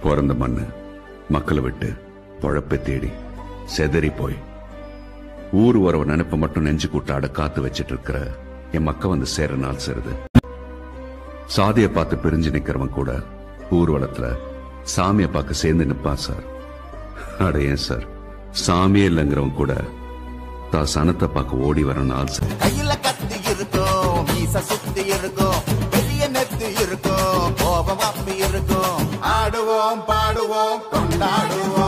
பிறந்த மண்ணு மக்களை விட்டு பொழப்பை தேடி செதறி போய் ஊர் உறவு நினைப்ப மட்டும் நெஞ்சு கூட்டாட காத்து வச்சிட்டு இருக்கிற என் மக்க வந்து சேர நாள் சேருது. சாதிய பார்த்து பிரிஞ்சு நிக்கிறவன் கூட ஊர்வலத்துல சாமிய பார்க்க சேர்ந்து நிப்பான் சார். அட ஏன் சார், சாமியே இல்லைங்கிறவன் கூட தான் சனத்தை பார்க்க ஓடி வர நாள் சார். கையில கத்தி இருக்கும், மீச சுத்தி இருக்கும், பெரிய நெத்து இருக்கும், கோபம் அப்பி இருக்கும். ஆடுவோம் பாடுவோம் கொண்டாடுவோம்.